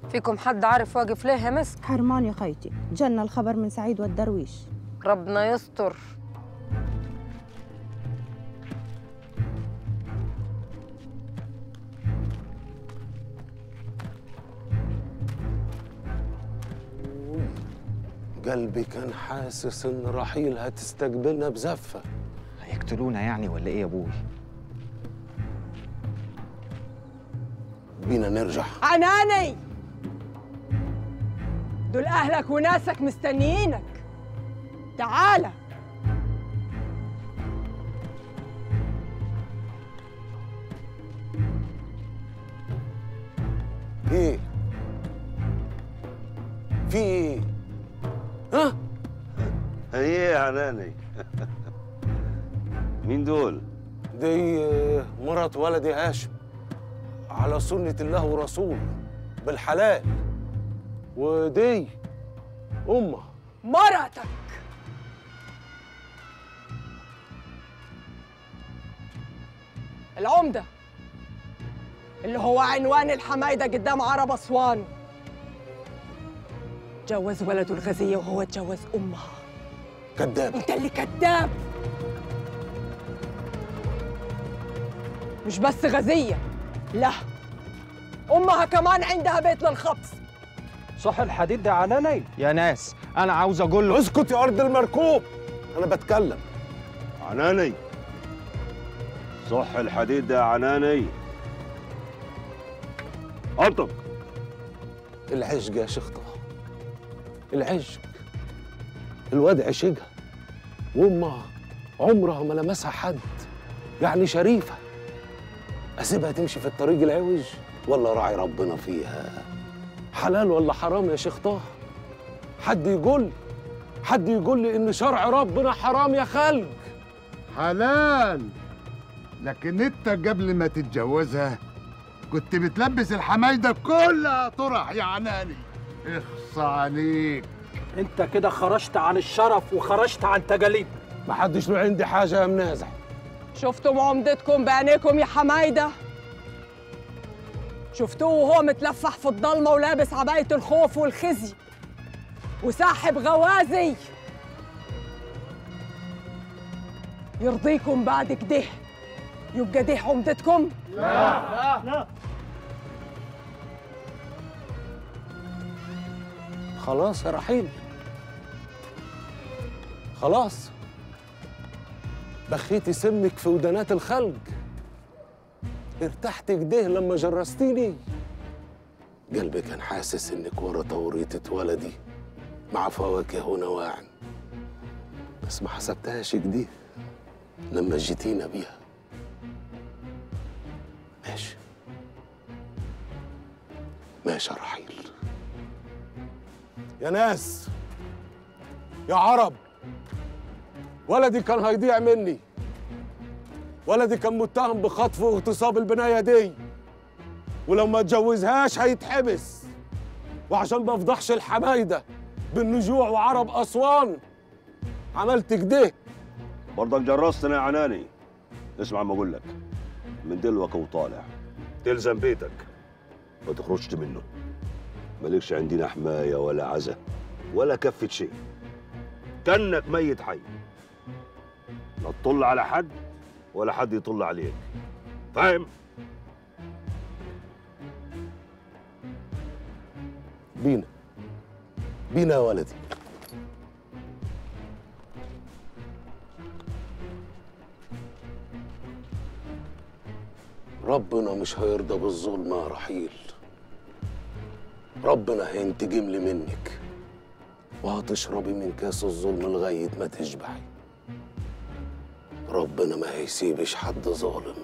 فيكم حد عارف واقف ليه يا مسك؟ حرمان يا خيتي، جانا الخبر من سعيد والدرويش. ربنا يستر. قلبي كان حاسس ان رحيل هتستقبلنا بزفه. هيقتلونا يعني ولا ايه يا ابوي؟ بينا نرجع. عناني، دول اهلك وناسك مستنيينك. تعالى. ايه في ايه؟ ها؟ ايه يا عناني؟ مين دول؟ دي مرات ولدي هاشم على سنة الله ورسوله بالحلال، ودي أمها مرتك. العمدة اللي هو عنوان الحمايدة قدام عرب أسوان جوز ولده الغزية وهو اتجوز أمها. كذاب. أنت اللي كذاب. مش بس غزية، لا، أمها كمان عندها بيت للخبز. صح الحديد ده عناني؟ يا ناس انا عاوز اقول له اسكت يا أرض المركوب، أنا بتكلم. عناني، صح الحديد ده يا عناني. انطق. العشق يا شيخ طه، العشق. الواد عشقها وأمها عمرها ما لمسها حد، يعني شريفة. أسيبها تمشي في الطريق العوج ولا راعي ربنا فيها؟ حلال ولا حرام يا شيخ طه؟ حد يقول لي إن شرع ربنا حرام يا خلق؟ حلال، لكن انت قبل ما تتجوزها كنت بتلبس الحمايده كلها طرح يا عناني. اخص عليك. انت كده خرجت عن الشرف وخرجت عن تقاليد. محدش له عندي حاجة يا منازع. شفتم عمدتكم بعينيكم يا حمايدة؟ شفتوه وهو متلفح في الضلمة ولابس عباية الخوف والخزي وساحب غوازي؟ يرضيكم بعد كده يبقى دي عمدتكم؟ لا. خلاص يا رحيل، خلاص بخيتي سمك في ودانات الخلق. ارتحت كده لما جرستيني. قلبي كان حاسس انك ورا توريطة ولدي مع فواكه ونواعم، بس ما حسبتهاش كده لما جيتينا بيها. ماشي ماشي يا رحيل. يا ناس، يا عرب، ولدي كان هيضيع مني. ولدي كان متهم بخطف واغتصاب البنايه دي، ولو ما اتجوزهاش هيتحبس. وعشان ما افضحش الحمايده بالنجوع وعرب اسوان عملت كده. برضك جرستنا يا عناني. اسمع ما اقول لك، من دلوقتي وطالع تلزم بيتك، ما تخرجش منه. مالكش عندنا حمايه ولا عزا ولا كفه شيء، كانك ميت حي. لا تطل على حد ولا حد يطل عليك، فاهم؟ بينا يا ولدي. ربنا مش هيرضى بالظلم يا رحيل. ربنا هينتقم لي منك، وهتشربي من كاس الظلم لغاية ما تشبعي. ربنا ما هيسيبش حد ظالم.